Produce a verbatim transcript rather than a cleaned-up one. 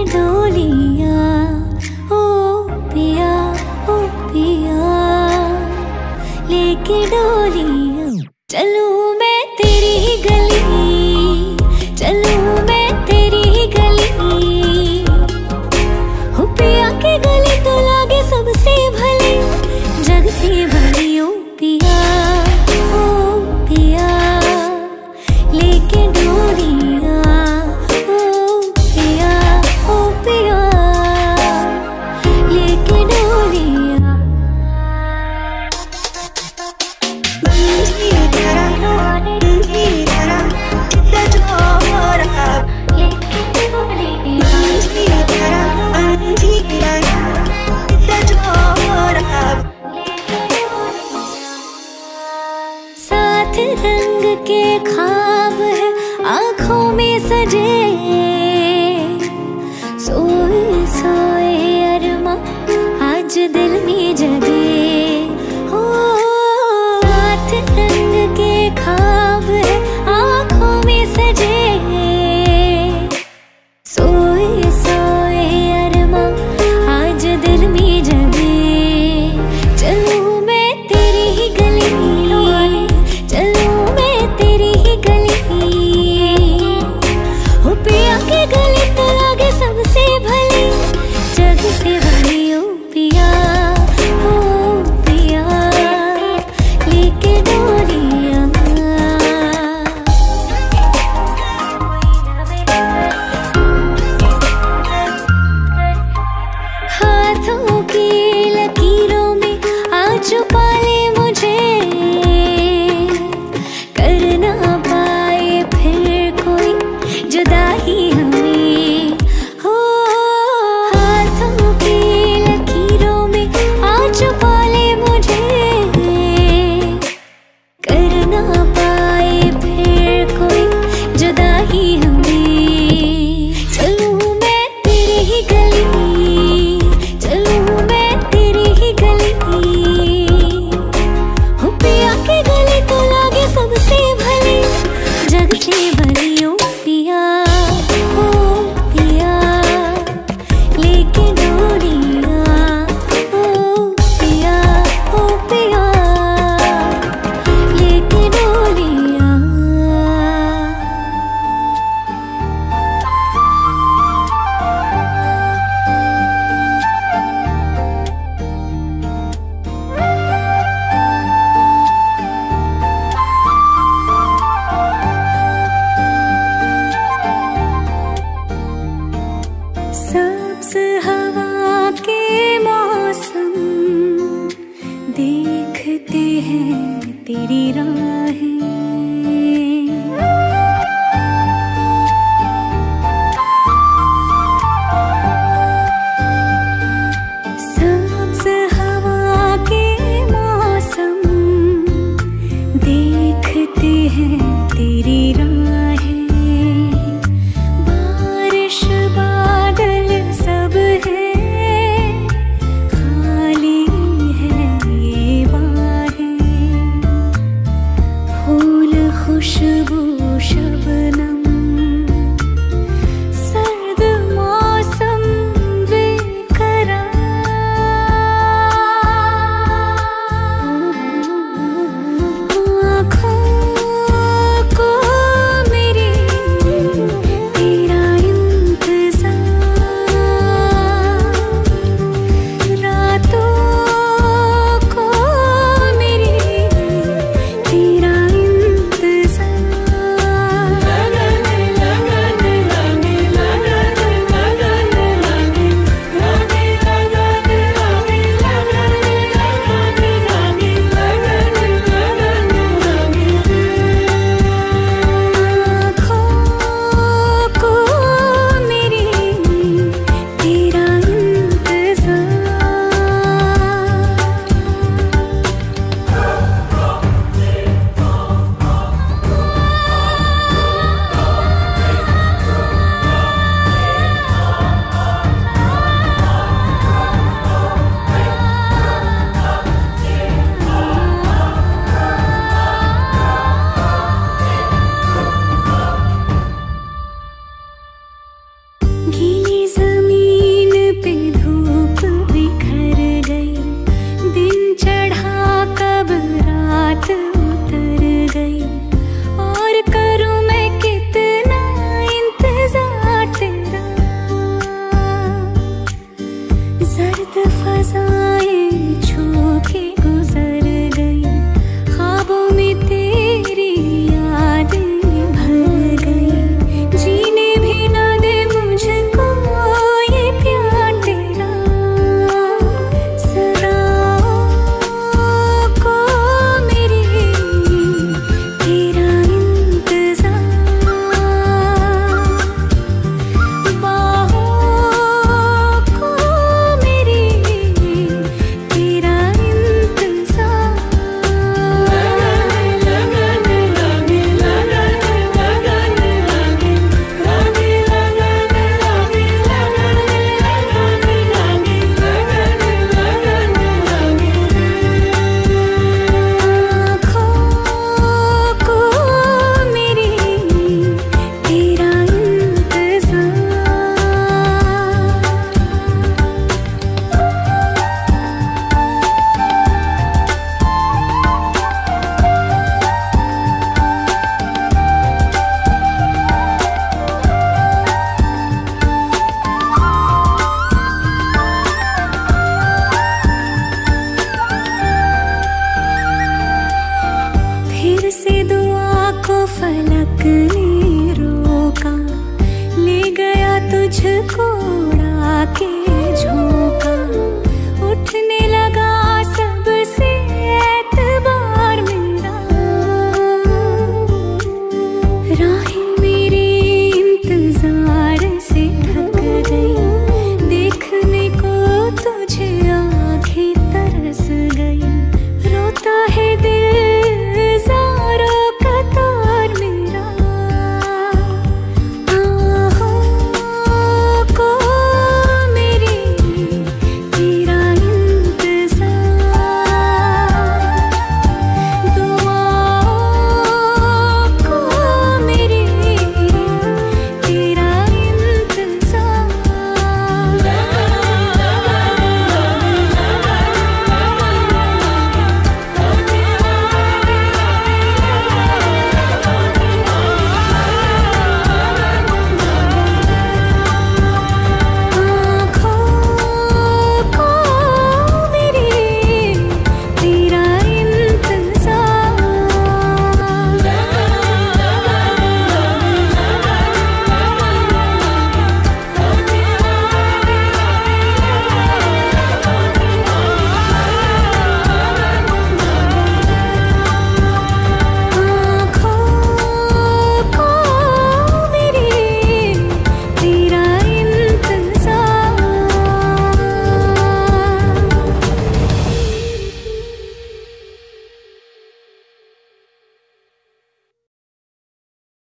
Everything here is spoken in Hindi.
डोलियां ओ पिया ओ पिया लेके डोलियां। चलूं मैं तेरी ही गली, चलूं मैं तेरी ही गली, हो पिया की गली तो लागे सबसे भली, जग से भली ओ पिया ओ पिया लेके डोलियां ओ पिया ओ पिया लेके डोलियां। साथ रंग के ख्वाब है आँखों में सजे, सोए सोए अरमा आज दिल में जगे हो। साथ रंग के ख्वाब है आँखों में सजे, सोए सोए अरमा आज दिल में जगे। चलूं मैं तेरी ही गली, चलूं मैं तेरी ही गली, हो पिया की गली तो लागे सबसे भली, जग से भली ओ पिया ओ पिया लेके डोलियां। हाथों की लकीरों में आ छुपा ले मुझे, कर ना पाए फिर कोई जुदाई हमें हो। हाथों की लकीरों में आ छुपा ले मुझे, कर ना पाए फिर कोई जुदाई हमें। चलूं मैं तेरी ही गली, चलूं मैं तेरी ही गली, हो पिया की गली तो लागे सबसे भली, जग से भली ओ पिया ओ पिया लेके डोलियां ओ पिया ओ पिया लेके डोलियां। कुछ